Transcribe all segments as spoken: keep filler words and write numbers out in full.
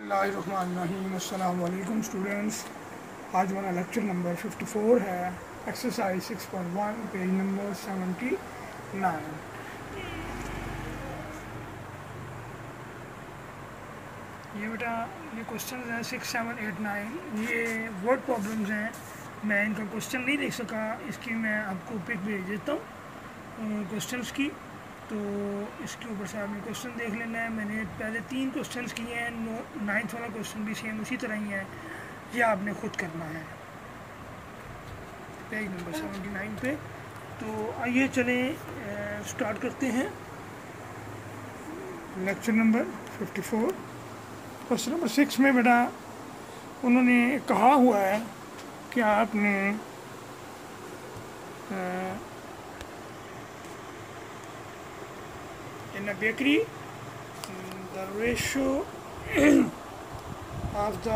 बिस्मिल्लाहिर्रहमानिर्रहीम। अस्सलाम वालेकुम स्टूडेंट्स। आज हमारा लेक्चर नंबर चौवन है, exercise six point one, page number seventy nine. ये बेटा ये क्वेश्चन हैं सिक्स सेवन एट नाइन, ये वर्ड प्रॉब्लम्स हैं। मैं इनका क्वेश्चन नहीं देख सका, इसकी मैं आपको पिक भेज देता हूँ क्वेश्चंस की, तो इसके ऊपर से आपने क्वेश्चन देख लेना है। मैंने पहले तीन क्वेश्चंस किए हैं, नो नाइन्थ वाला क्वेश्चन भी सेम उसी तरह ही है, ये आपने खुद करना है पेज नंबर सेवेंटी नाइन पे। तो आइए चलें स्टार्ट करते हैं lecture number fifty four. Question number six में बेटा उन्होंने कहा हुआ है कि आपने आ, in a bakery the ratio of the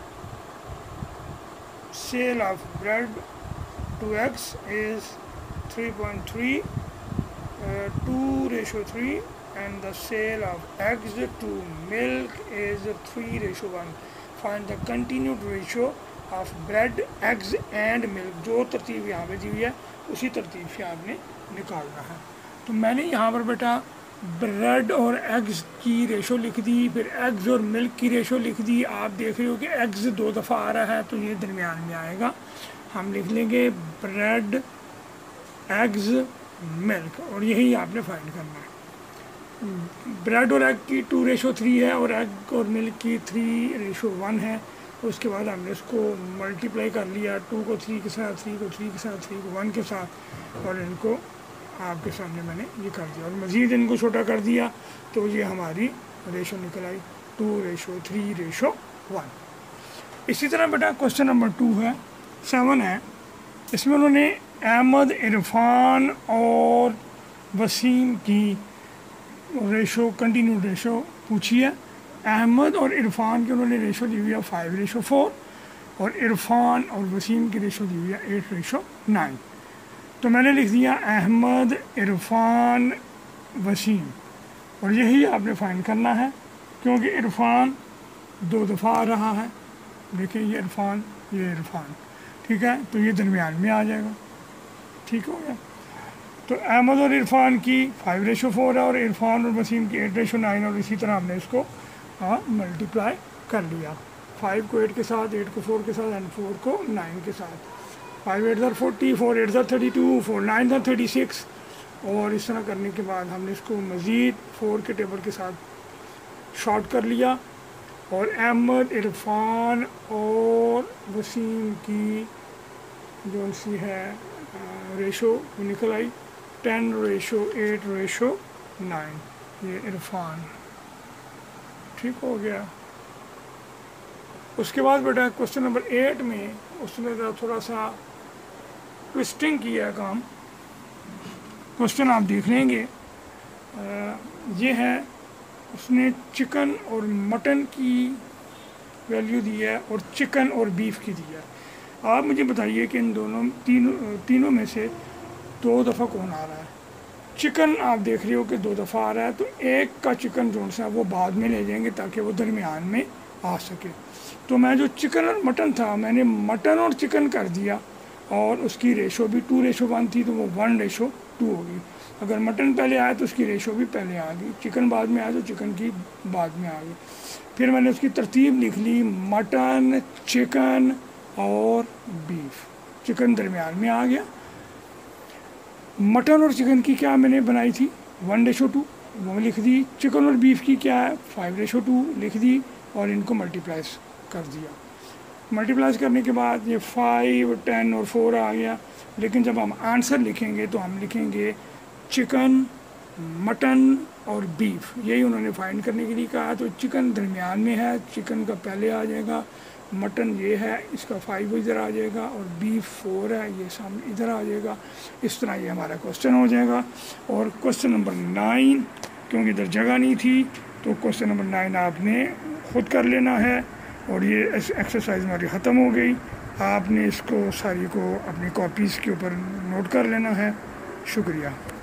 sale of bread to eggs is three point three, uh, two ratio three, and the sale of eggs to milk is three ratio one. Find the continued ratio of bread, eggs and milk। जो तरतीब यहाँ पे दी हुई है उसी तरतीब से आपने निकालना है। तो मैंने यहाँ पर बेटा ब्रेड और एग्स की रेशो लिख दी, फिर एग्स और मिल्क की रेशो लिख दी। आप देख रहे हो कि एग्स दो दफ़ा आ रहा है तो ये दरमियान में आएगा। हम लिख लेंगे ब्रेड एग्स मिल्क, और यही आपने फाइंड करना है। ब्रेड और एग की टू रेशो थ्री है और एग और मिल्क की थ्री रेशो वन है। उसके बाद हमने उसको मल्टीप्लाई कर लिया, टू को थ्री के साथ, थ्री को थ्री के साथ, थ्री को वन के साथ, और इनको आपके सामने मैंने ये कर दिया और मज़ीद इनको छोटा कर दिया, तो ये हमारी रेशो निकल आई two ratio three ratio one. इसी तरह बेटा क्वेश्चन नंबर टू है, सेवन है। इसमें उन्होंने अहमद, इरफान और वसीम की रेशो कंटिन्यू रेशो पूछी है। अहमद और इरफान की उन्होंने रेशो दी हुई है फाइव रेशो फोर, और इरफान और वसीम की रेशो दी हुई है एट रेशो नाइन। तो मैंने लिख दिया अहमद, इरफान, वसीम, और यही आपने फाइंड करना है क्योंकि इरफान दो दफ़ा आ रहा है। देखिए ये इरफान, ये इरफान, ठीक है, तो ये दरमियान में आ जाएगा। ठीक हो गया। तो अहमद और इरफान की फाइव रेशो फोर है और इरफान और वसीम की एट रेशो नाइन, और इसी तरह हमने इसको हाँ मल्टीप्लाई कर लिया। फाइव को एट के साथ, एट को फोर के साथ, एंड फोर को नाइन के साथ। फाइव एट ज़र फोर्टी, फोर एट ज़र थर्टी टू, फोर नाइन ज़र थर्टी सिक्स, और इस तरह करने के बाद हमने इसको मज़ीद फोर के टेबल के साथ शॉर्ट कर लिया, और अहमद, इरफान और वसीम की जो सी है रेशो वो निकल आई ten ratio eight ratio nine. ये इरफान ठीक हो गया। उसके बाद बेटा क्वेश्चन नंबर एट में उसने थोड़ा सा ट्विस्टिंग किया काम। क्वेश्चन आप देख लेंगे, ये है उसने चिकन और मटन की वैल्यू दी है और चिकन और बीफ की दी है। आप मुझे बताइए कि इन दोनों तीनों तीनों में से दो दफ़ा कौन आ रहा है। चिकन आप देख रहे हो कि दो दफ़ा आ रहा है, तो एक का चिकन जो सा वो बाद में ले जाएंगे ताकि वो दरमियान में आ सके। तो मैं जो चिकन और मटन था मैंने मटन और चिकन कर दिया, और उसकी रेशो भी टू रेशो वन थी तो वो वन रेशो टू होगी। अगर मटन पहले आया तो उसकी रेशो भी पहले आ गई, चिकन बाद में आया तो चिकन की बाद में आ गई। फिर मैंने उसकी तरतीब लिख ली, मटन, चिकन और बीफ। चिकन दरमियान में आ गया। मटन और चिकन की क्या मैंने बनाई थी वन रेशो टू, वो लिख दी। चिकन और बीफ की क्या है फाइव रेशो टू लिख दी, और इनको मल्टीप्लाइज कर दिया। मल्टीप्लाइज करने के बाद ये फाइव, टेन और फोर आ गया। लेकिन जब हम आंसर लिखेंगे तो हम लिखेंगे चिकन, मटन और बीफ। यही उन्होंने फाइंड करने के लिए कहा। तो चिकन दरमियान में है, चिकन का पहले आ जाएगा, मटन ये है इसका फाइव इधर आ जाएगा, और बीफ फोर है ये सामने इधर आ जाएगा। इस तरह ये हमारा क्वेश्चन हो जाएगा। और क्वेश्चन नंबर नाइन, क्योंकि इधर जगह नहीं थी तो क्वेश्चन नंबर नाइन आपने खुद कर लेना है। और ये एक्सरसाइज हमारी ख़त्म हो गई। आपने इसको सारी को अपनी कॉपीज़ के ऊपर नोट कर लेना है। शुक्रिया।